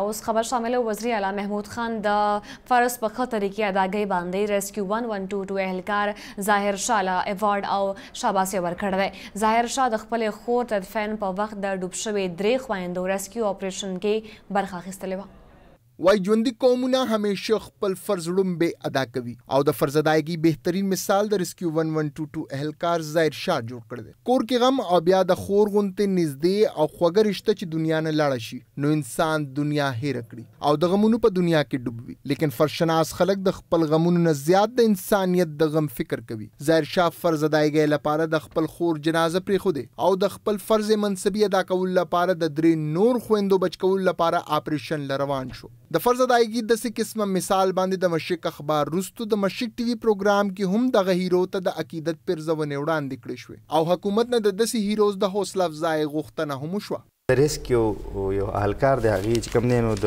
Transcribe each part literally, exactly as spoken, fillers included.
اوس خبر شامل وزیر اعلی محمود خان د فرض په ښه طریقې اداګۍ باندې ریسکیو ون ون ټو ټو اهلکار ظاهر شاه له ایوارډ او شاباسي ورکړی دی. ظاهر شاه د خپلې خور د دفن په وخت د ډوب شوې درې خویندو ریسکیو اپریشن کې برخه اخیستلې وه. وای ژوندي قومونه همیشه خپل فرض وړومبې ادا کوي او د فرض ادایګي بهترین مثال د ریسکیو ون ون ټو ټو اهلکار ظاهر شاه جوړ کړی دی. کور کې غم او بیا د خور غونتې نږدې او خوږه رشته چې دنیا نه لاړه شي نو انسان دنیا هیره کړي او د غمونو په دنیا کې ډوب وي. لیکن فرشناس خلک د خپل غمونو نه زیات د انسانیت د غم فکر کوي. ظاهر شاه فرض ادایګي لپاره د خپل خور جنازه پرېښودې او د خپل فرض منصبي ادا کولو لپاره د درې نور خویندو بچ کولو لپاره آپریشن روان شو. د فرض ادایګي داسې قسمه مثال باندې د مشرق اخبار وروسته د مشرق ټي وي پروګرام کې هم دغه هیرو ته د عقیدت پرځونې وړاندې کړې شوې او حکومت نه د داسې هیروز د حوصله افزای غوښتنه هم وشوه. د ریسکیو یو اهلکار دی هغې چې کوم دی نو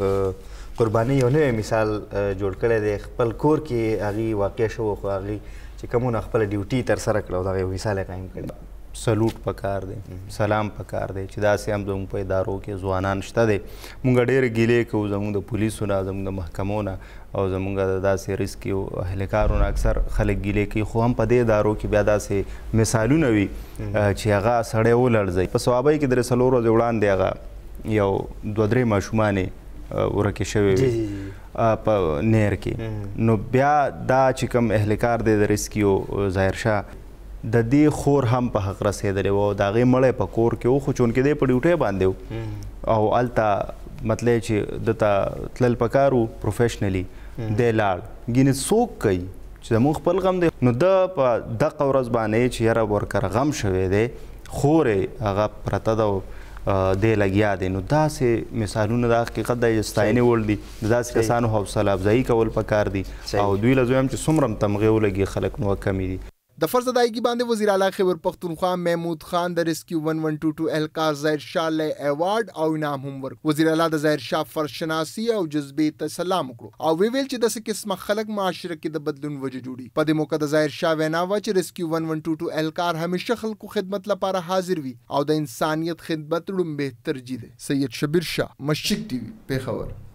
د قربانۍ یو نوی مثال جوړ کړی دی. خپل کور کې هغې واقع شو خو هغې چې کومونه خپله ډیوټي ترسره کړه او دغه یو مثال یې قایم کړی. سلوټ پکار دی، سلام پکار دی چې داسې هم زموږ په ادارو کې ځوانان شته دی. موږ ډېرې ګیلې کوو زموږ د پولیسو نه، زموږ د محکمو نه او زموږ د داسې ریسکیو اهلکارو نه اکثر خلک ګیلې کوي، خو هم په دې ادارو کې بیا داسې مثالونه وي چې هغه سړی ولړزوي. په صوابۍ کې درې څلور ورځې وړاندې هغه یو دوه درې ماشومانې ورکې شوې وي په نیر کې. نو بیا دا چې کوم اهلکار دی د ریسکیو ظاهر شاه د دې خور هم په حق رسېدلی و او د هغې مړی په کور کې و خو چونکې دی په ډیوټۍ باندې و او هلته مطلب چې ده ته تلل پکار و پروفیشنلي دی لاړ. ګینې څوک کوي چې زموږ خپل غم دی نو ده په دغه ورځ باندې چې یاره ورکره غم شوی دی خور یې هغه پرته ده دی لګیا دی. نو داسې مثالونه د حقیقت د ستاینې وړ دي. د داسې کسانو حوصله افزایي کول پکار دي او دوی له دویم چې څومره هم تمغې ولګي خلک نو کمې دي. د فرض ادایګي باندې وزیر اعلی خیبر پختونخوا محمود خان د ریسکیو ون ون ټو ټو اهلکار ظاهر شاه له ایوارډ او انعام هم ورک. وزیر اعلی د ظاهر شاه فرض شناسي او جذبې ته سلام وکړو او وی ویل چې داسې قسمه خلک معاشره کې د بدلون وجه جوړي. په دې موقع د ظاهر شاه وینا وه چې ریسکیو ون ون ټو ټو اهلکار همیشه خلکو خدمت لپاره حاضر وي او د انسانیت خدمت لومبې ترجیح دی. سید شبیر شاه، مشرق ټي وي، پېښور.